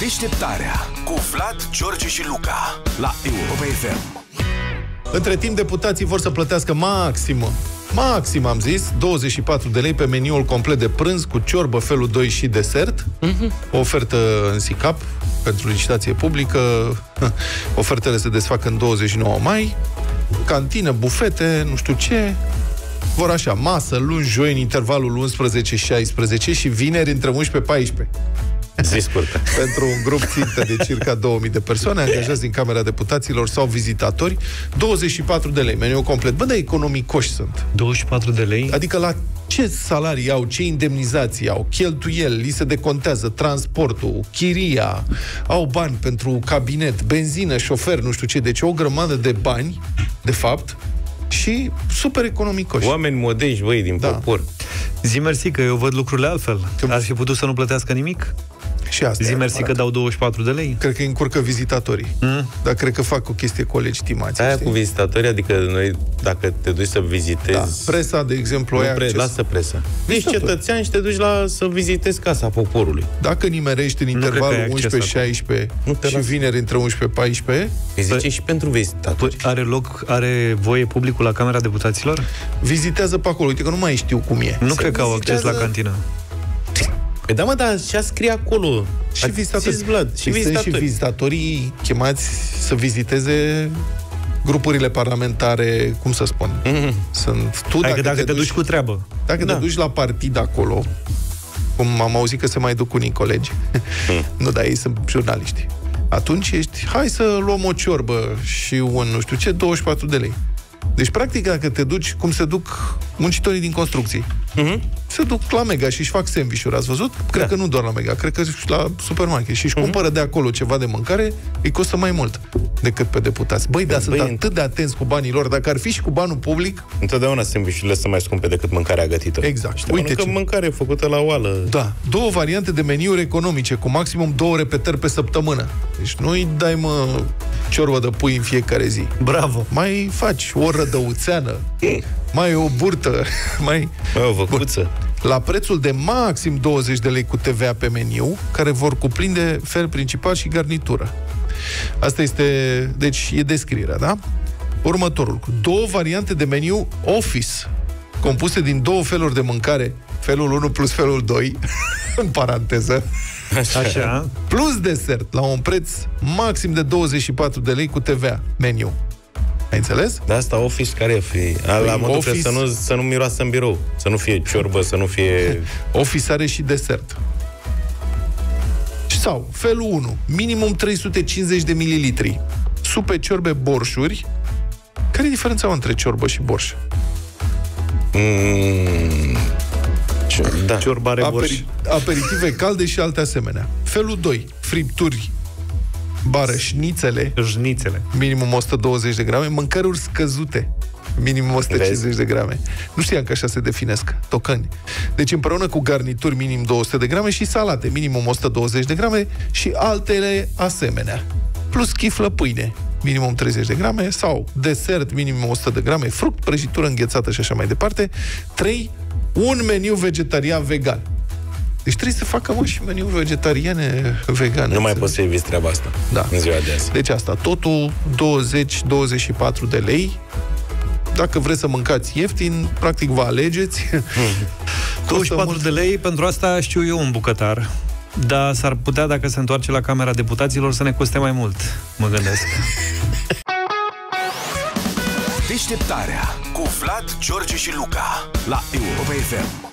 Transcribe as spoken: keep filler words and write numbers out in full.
Deșteptarea cu Vlad, George și Luca la Europa F M. Între timp, deputații vor să plătească maximă, maxim am zis, douăzeci și patru de lei pe meniul complet de prânz cu ciorbă, felul doi și desert. Mm-hmm. O ofertă în SICAP pentru licitație publică. Ofertele se desfac în douăzeci și nouă mai. Cantină, bufete, nu știu ce. Vor așa, masă, luni, joi, în intervalul unsprezece șaisprezece și vineri între unsprezece paisprezece. Zi scurtă. Pentru un grup țintă de circa două mii de persoane angajați din Camera Deputaților sau vizitatori, douăzeci și patru de lei, meniu complet. Bă, dar economicoși sunt. douăzeci și patru de lei? Adică la ce salarii au, ce indemnizații au, cheltuieli, li se decontează transportul, chiria, au bani pentru cabinet, benzină, șofer, nu știu ce, deci o grămadă de bani, de fapt, și super economicoși. Oameni modești, băi, din da. popor. Zi mersi că eu văd lucrurile altfel. Ar fi putut să nu plătească nimic? Și asta Zi mersi că dau douăzeci și patru de lei. Cred că îi încurcă vizitatorii. Mm. Dar cred că fac o chestie cu o legitimație. Aia știi? Cu vizitatorii, adică noi, dacă te duci să vizitezi... Da. Presa, de exemplu, nu ai pre... acces. Lasă presa. Ești cetățean și te duci la să vizitezi Casa Poporului. Dacă nimerești în intervalul unsprezece șaisprezece și las. vineri între unsprezece paisprezece... Îi zice păi, și pentru vizitatori. Păi, are loc, are voie publicul la Camera Deputaților? Vizitează pe acolo. Uite că nu mai știu cum e. Nu se cred că au vizitează... acces la cantină. Păi da, mă, dar ce scrie acolo? Și vizitatori. Vlad, și vizitatori. Și vizitatorii chemați să viziteze grupurile parlamentare, cum să spun, mm-hmm. sunt tu, dacă, dacă, dacă te, te duci, duci cu treabă. Dacă da. te duci la partid acolo, cum am auzit că se mai duc unii colegi, mm. nu, dar ei sunt jurnaliști, atunci ești, hai să luăm o ciorbă și un, nu știu ce, douăzeci și patru de lei. Deci, practic, dacă te duci, cum se duc muncitorii din construcții, mm-hmm. se duc la Mega și își fac sandwich-uri, ați văzut? Cred da. că nu doar la Mega, cred că și la supermarket. Și își mm-hmm. cumpără de acolo ceva de mâncare, îi costă mai mult decât pe deputați. Băi, dar sunt atât de atenți cu banii lor, dacă ar fi și cu banul public... Întotdeauna sandwich-urile sunt mai scumpe decât mâncarea gătită. Exact. Știi, uite că ce... mâncare făcută la oală. Da. Două variante de meniuri economice, cu maximum două repetări pe săptămână. Deci nu-i dai, mă, ciorbă de pui în fiecare zi. Bravo! Mai faci o rădăuțeană, mai o burtă, mai... mai o văcuță. La prețul de maxim douăzeci de lei cu T V A pe meniu, care vor cuprinde fel principal și garnitură. Asta este, deci e descrierea, da? Următorul, două variante de meniu Office, compuse din două feluri de mâncare, felul unu plus felul doi, în paranteză, Așa. Așa. plus desert, la un preț maxim de douăzeci și patru de lei cu T V A, meniu. Ai înțeles? De asta Office care e? Fi? La modul office... să, nu, să nu miroasă în birou, să nu fie ciorbă, să nu fie... Office are și desert. Sau, felul unu, minimum trei sute cincizeci de mililitri, supe, ciorbe, borșuri. Care e diferența între ciorbă și borș? Mm, da. Ciorba are borș. Aperi- aperitive calde și alte asemenea. Felul doi, fripturi, bară, șnițele, șnițele, minimum o sută douăzeci de grame, mâncăruri scăzute, minimum o sută cincizeci Vezi? de grame. Nu știam că așa se definesc, tocăni. Deci împreună cu garnituri minim două sute de grame și salate, minimum o sută douăzeci de grame și altele asemenea. Plus chiflă pâine, minimum treizeci de grame, sau desert, minimum o sută de grame, fruct, prăjitură înghețată și așa mai departe. trei. Un meniu vegetarian vegan. Deci trebuie să facă, mă, și meniu vegetariane vegane. Nu mai poți să eviți treaba asta, da, în ziua de azi. Deci asta, totul douăzeci douăzeci și patru de lei. Dacă vreți să mâncați ieftin, practic vă alegeți. douăzeci și patru de lei, pentru asta știu eu un bucătar. Dar s-ar putea, dacă se întoarce la Camera Deputaților, să ne coste mai mult, mă gândesc. Deșteptarea cu Vlad, George și Luca la Europa F M.